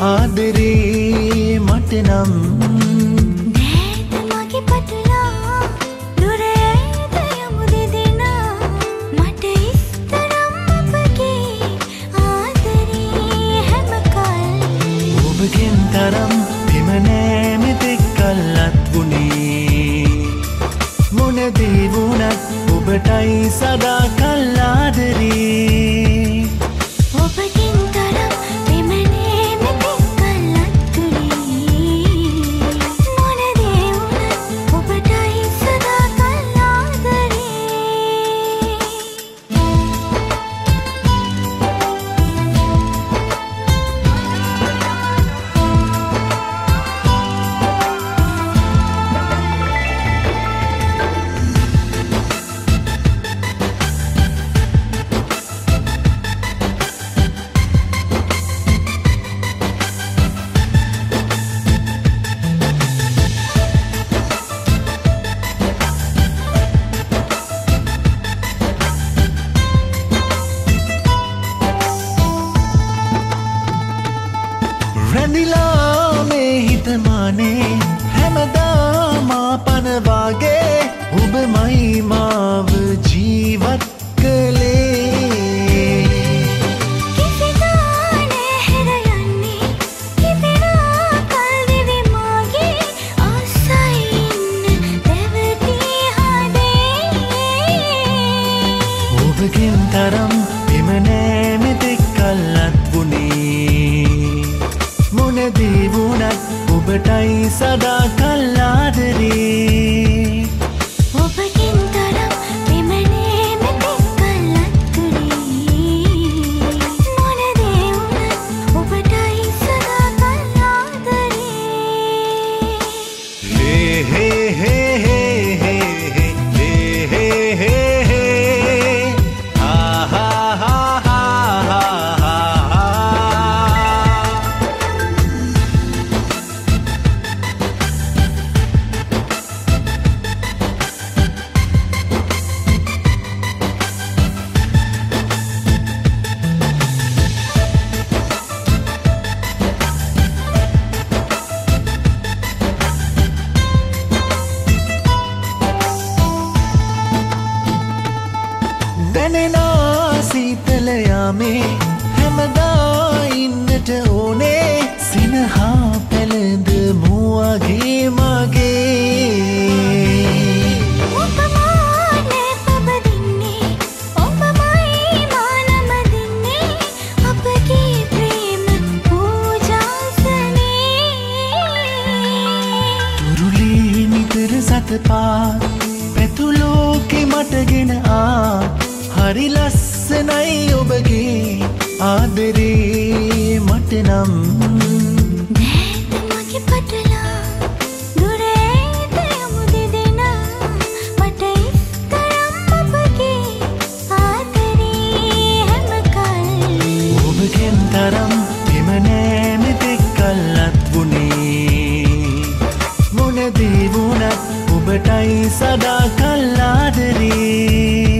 ආදරේ මට නම් දැත මගේ පටලා දුරේද යමු දෙදෙනා මට ඉස්තරම් අපගේ ආදරේ හැම කල් ඔබගෙන් තරම් පෙම නෑ මෙතෙක් කල්ලත් වුණේ මොන දේ වුණත් ඔබටයි සදා කල් ආදරේ ඔබගෙන් තරම් පෙම නෑ මෙතෙක් කල්ලත් වුණේ මොන දේ වුණත් ඔබටයි සදා කල් ආදරේ රැඳිලා මේ හිතමානේ හැමදා මා පනවාගේ ඔබමයි මාව ජීවත් කළේ කිසිදා නැහැ යන්නේ කිපෙනා කල් දිවි මාගේ ආසයින් දෙවටි හදේ ඔබගෙන් තරම් පෙම නෑ මෙතෙක් කල්ලත් වුණේ මොන දේ වුණත් ඔබටයි සදා කල් ආදරේ ඔබගෙන් තරම් පෙම නෑ මෙතෙක් කල්ලත් වුණේ මොන දේ වුණත් ඔබටයි සදා කල් ආදරේ Hey, hey, hey, hey, hey, hey, hey, hey, hey. Ha, ha, ha, ha, ha, ha, ha. දැනෙනා සීතල යාමේ හැමදා ඉන්නට ඕනේ සිනහා පැළඳ මුවගේ මගේ ඔබමානේ පබදින්නේ ඔබමයි මානම දින්නේ අපගේ ප්‍රේම පූජාසනේ තුරුලේ නිතර සතපා පැතුලෝකෙ මටගෙන හරි ලස්සනයි ඔබගේ ආදරේ මට නම් දැත මගේ පටලා දුරේද යමු දෙදෙනා මට ඉස්තරම් අපගේ ආදරේ හැම කල් ඔබගෙන් තරම් පෙම නෑ මෙතෙක් කල්ලත් වුණේ මොන දේ වුණත් ඔබටයි සදා කල් ආදරේ